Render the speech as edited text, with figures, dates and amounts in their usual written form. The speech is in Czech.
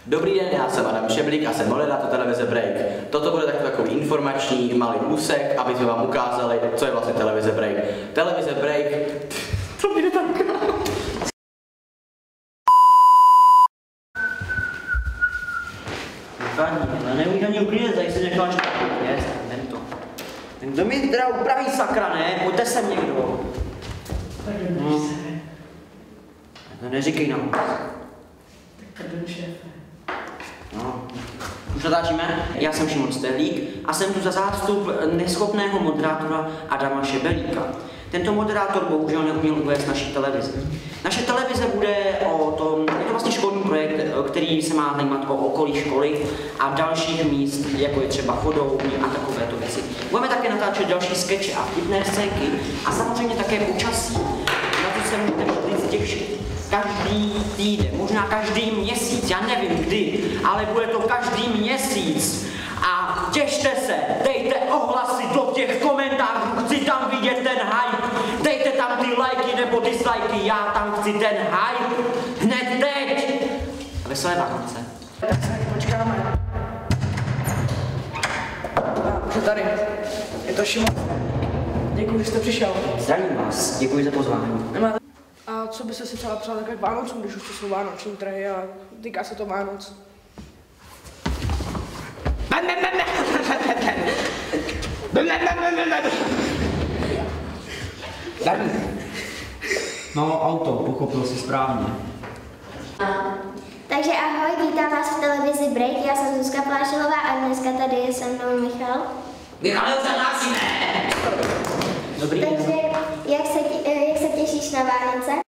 Dobrý den, já jsem Adam Šeblík a jsem moderátor televize Break. Toto bude takový informační malý úsek, aby jsme vám ukázali, co je vlastně televize Break. Televize Break... Co jde tam? Ale neumíš ani uklízet, tady si nechal štátu. Jest, tento. Ten kdo mi teda upraví sakra, ne? Pojďte sem někdo. To neříkej nám. Tak pardon, šéfe. No. Už natáčíme? Já jsem Šimon Stehlík a jsem tu za zástup neschopného moderátora Adama Šebelíka. Tento moderátor bohužel neuměl uvést naší televizi. Naše televize bude o tom, je to vlastně školní projekt, který se má zajímat o okolí školy a dalších míst, jako je třeba chodovny a takovéto věci. Budeme také natáčet další skeče a vtipné scénky a samozřejmě také počasí. Na to se můžete vždyť těšit. Každý týden, možná každý měsíc, já nevím kdy, ale bude to každý měsíc. A těšte se, dejte ohlasy do těch komentářů, chci tam vidět ten hype, dejte tam ty lajky nebo dislajky, já tam chci ten hype, hned teď. A veselé Vánoce. Tak se počkáme. Už je tady. Je to Šimon. Děkuji, že jste přišel. Zdravím vás, děkuji za pozvání. A co byste si třeba přál takhle k Vánocům, když už to jsou vánoční trhy a týká se to Vánoc? No, auto, pochopil si správně. Takže ahoj, vítám vás v televizi Break, já jsem Zuzka Plášelová a dneska tady je se mnou Michal. Michal, už ne! Dobrý den. Takže jak se těšíš na Vánoce?